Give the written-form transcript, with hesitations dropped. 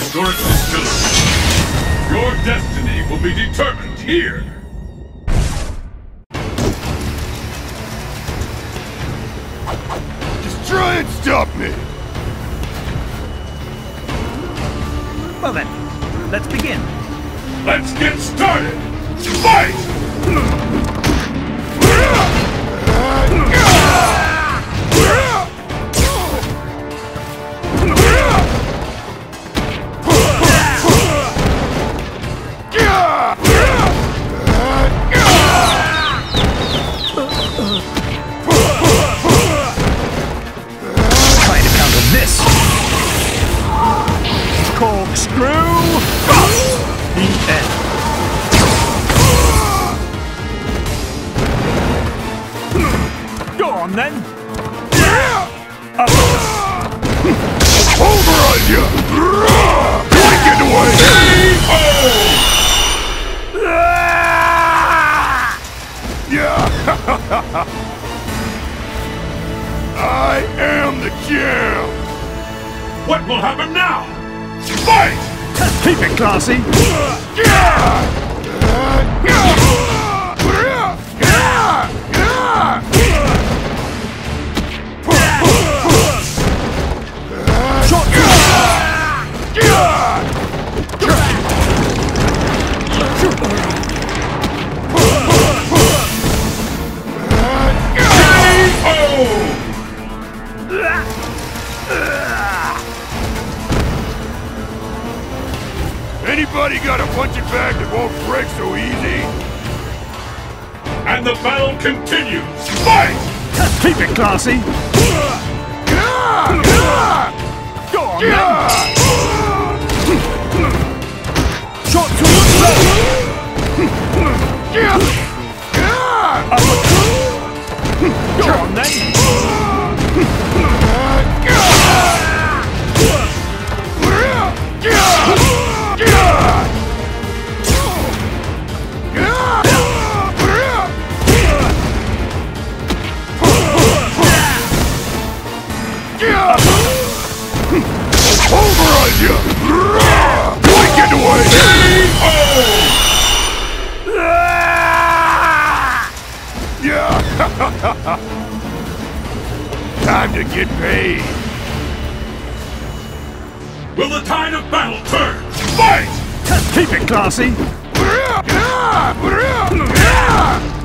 your distillery. Your destiny will be determined here. Just try and stop me! Well then, let's begin. Let's get started! Fight! Try to counter this. Corkscrew! The end. Go on then. Over on you! Can't get away! Yeah! I am the champ! What will happen now? Fight! Keep it classy. Anybody got a punching bag that won't break so easy? And the battle continues! Fight! Keep it classy. Go on then. Short to the Go on then. Over on you! Can't get away! Yeah! Time to get paid! Will the tide of battle turn? Fight! Keep it classy.